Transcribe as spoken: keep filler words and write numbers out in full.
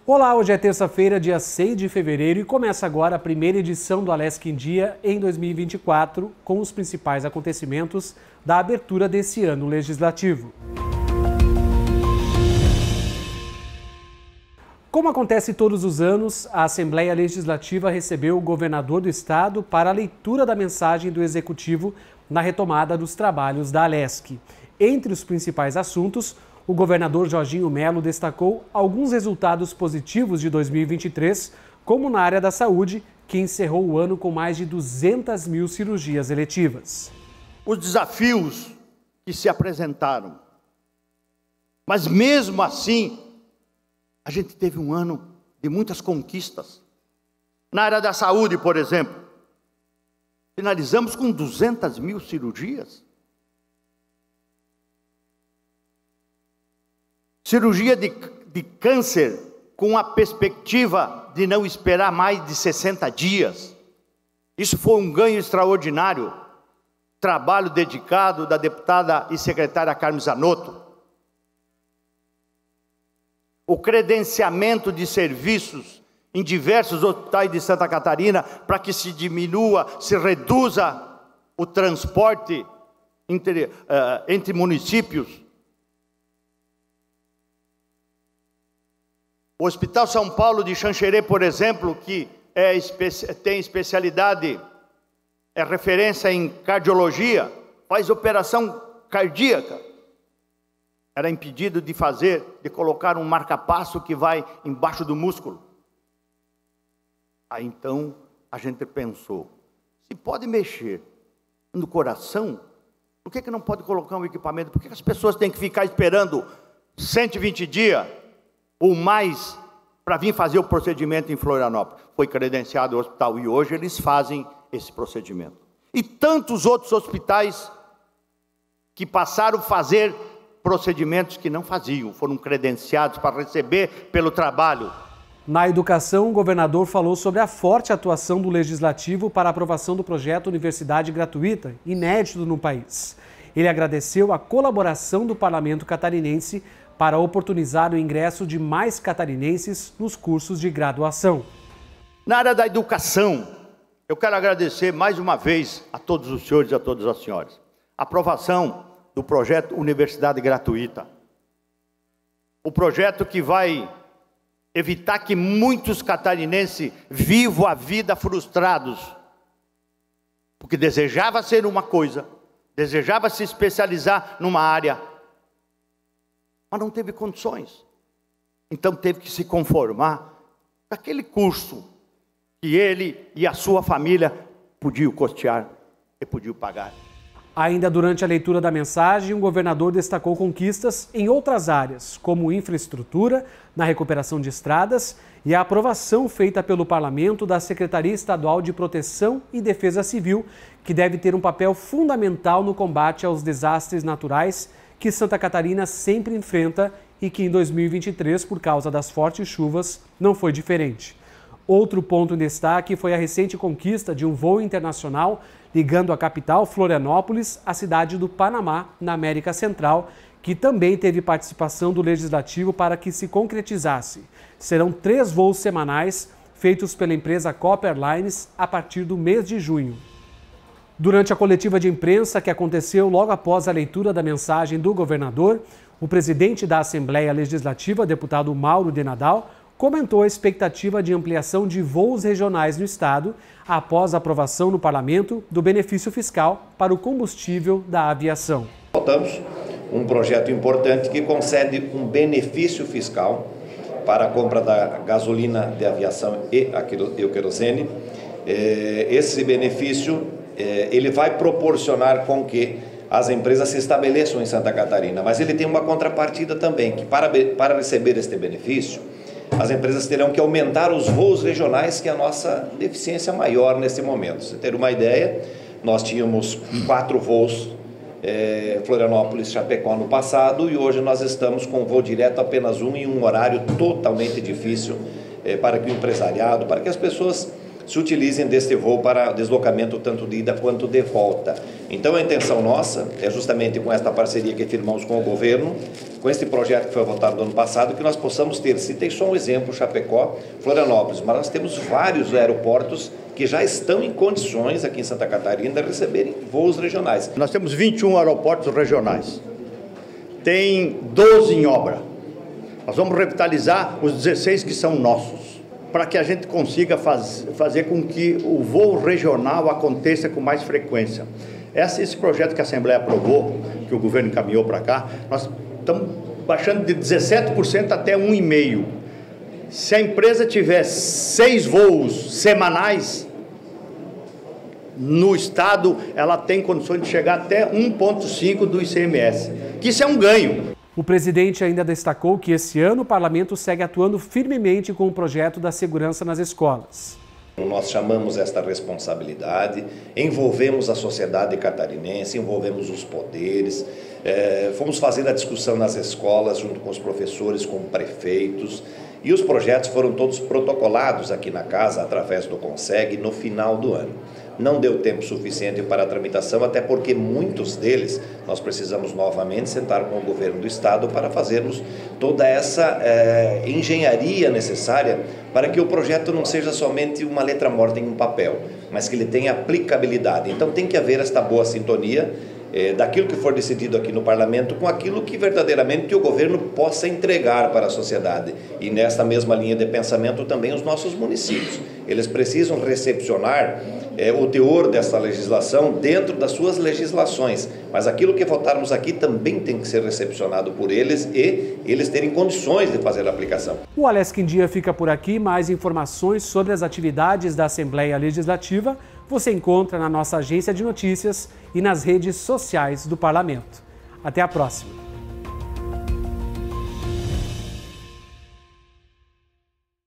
Olá, hoje é terça-feira, dia seis de fevereiro e começa agora a primeira edição do Alesc em Dia em dois mil e vinte e quatro, com os principais acontecimentos da abertura desse ano legislativo. Como acontece todos os anos, a Assembleia Legislativa recebeu o governador do estado para a leitura da mensagem do Executivo na retomada dos trabalhos da Alesc. Entre os principais assuntos, o governador Jorginho Melo destacou alguns resultados positivos de dois mil e vinte e três, como na área da saúde, que encerrou o ano com mais de duzentas mil cirurgias eletivas. Os desafios que se apresentaram, mas mesmo assim, a gente teve um ano de muitas conquistas. Na área da saúde, por exemplo, finalizamos com duzentas mil cirurgias. Cirurgia de, de câncer com a perspectiva de não esperar mais de sessenta dias. Isso foi um ganho extraordinário. Trabalho dedicado da deputada e secretária Carmen Zanotto. O credenciamento de serviços em diversos hospitais de Santa Catarina para que se diminua, se reduza o transporte entre, uh, entre municípios. O Hospital São Paulo de Xanxerê, por exemplo, que é espe- tem especialidade, é referência em cardiologia, faz operação cardíaca. Era impedido de fazer, de colocar um marca-passo que vai embaixo do músculo. Aí então a gente pensou, se pode mexer no coração, por que que não pode colocar um equipamento? Por que que as pessoas têm que ficar esperando cento e vinte dias ou mais para vir fazer o procedimento em Florianópolis? Foi credenciado o hospital e hoje eles fazem esse procedimento. E tantos outros hospitais que passaram a fazer procedimentos que não faziam, foram credenciados para receber pelo trabalho. Na educação, o governador falou sobre a forte atuação do Legislativo para a aprovação do projeto Universidade Gratuita, inédito no país. Ele agradeceu a colaboração do Parlamento catarinense para oportunizar o ingresso de mais catarinenses nos cursos de graduação. Na área da educação, eu quero agradecer mais uma vez a todos os senhores e a todas as senhoras. A aprovação do projeto Universidade Gratuita. O projeto que vai evitar que muitos catarinenses vivam a vida frustrados, porque desejava ser uma coisa, desejava se especializar numa área, mas não teve condições. Então teve que se conformar com aquele curso que ele e a sua família podiam custear e podiam pagar. Ainda durante a leitura da mensagem, o governador destacou conquistas em outras áreas, como infraestrutura, na recuperação de estradas e a aprovação feita pelo Parlamento da Secretaria Estadual de Proteção e Defesa Civil, que deve ter um papel fundamental no combate aos desastres naturais que Santa Catarina sempre enfrenta e que em dois mil e vinte e três, por causa das fortes chuvas, não foi diferente. Outro ponto em destaque foi a recente conquista de um voo internacional ligando a capital, Florianópolis, à cidade do Panamá, na América Central, que também teve participação do Legislativo para que se concretizasse. Serão três voos semanais feitos pela empresa Copa Airlines a partir do mês de junho. Durante a coletiva de imprensa que aconteceu logo após a leitura da mensagem do governador, o presidente da Assembleia Legislativa, deputado Mauro de Nadal, comentou a expectativa de ampliação de voos regionais no estado após a aprovação no parlamento do benefício fiscal para o combustível da aviação. Votamos um projeto importante que concede um benefício fiscal para a compra da gasolina de aviação e o querosene. Esse benefício ele vai proporcionar com que as empresas se estabeleçam em Santa Catarina, mas ele tem uma contrapartida também, que para, para receber este benefício, as empresas terão que aumentar os voos regionais, que é a nossa deficiência maior nesse momento. Você ter uma ideia, nós tínhamos quatro voos, é, Florianópolis, Chapecó no passado, e hoje nós estamos com voo direto apenas um, em um horário totalmente difícil é, para que o empresariado, para que as pessoas se utilizem deste voo para deslocamento tanto de ida quanto de volta. Então a intenção nossa é justamente com esta parceria que firmamos com o governo, com este projeto que foi votado no ano passado, que nós possamos ter, citei só um exemplo, Chapecó, Florianópolis, mas nós temos vários aeroportos que já estão em condições aqui em Santa Catarina de receberem voos regionais. Nós temos vinte e um aeroportos regionais, tem doze em obra. Nós vamos revitalizar os dezesseis que são nossos, para que a gente consiga faz, fazer com que o voo regional aconteça com mais frequência. Esse, esse projeto que a Assembleia aprovou, que o governo encaminhou para cá, nós estamos baixando de dezessete por cento até um vírgula cinco por cento. Se a empresa tiver seis voos semanais, no estado, ela tem condições de chegar até um vírgula cinco do I C M S, que isso é um ganho. O presidente ainda destacou que esse ano o parlamento segue atuando firmemente com o projeto da segurança nas escolas. Nós chamamos esta responsabilidade, envolvemos a sociedade catarinense, envolvemos os poderes, eh, fomos fazendo a discussão nas escolas junto com os professores, com prefeitos, e os projetos foram todos protocolados aqui na casa através do CONSEG no final do ano. Não deu tempo suficiente para a tramitação, até porque muitos deles nós precisamos novamente sentar com o governo do estado para fazermos toda essa eh, engenharia necessária para que o projeto não seja somente uma letra morta em um papel, mas que ele tenha aplicabilidade. Então tem que haver esta boa sintonia eh, daquilo que for decidido aqui no parlamento com aquilo que verdadeiramente o governo possa entregar para a sociedade. E nesta mesma linha de pensamento também os nossos municípios. Eles precisam recepcionar é, o teor dessa legislação dentro das suas legislações, mas aquilo que votarmos aqui também tem que ser recepcionado por eles e eles terem condições de fazer a aplicação. O Alesc em Dia fica por aqui. Mais informações sobre as atividades da Assembleia Legislativa você encontra na nossa agência de notícias e nas redes sociais do Parlamento. Até a próxima!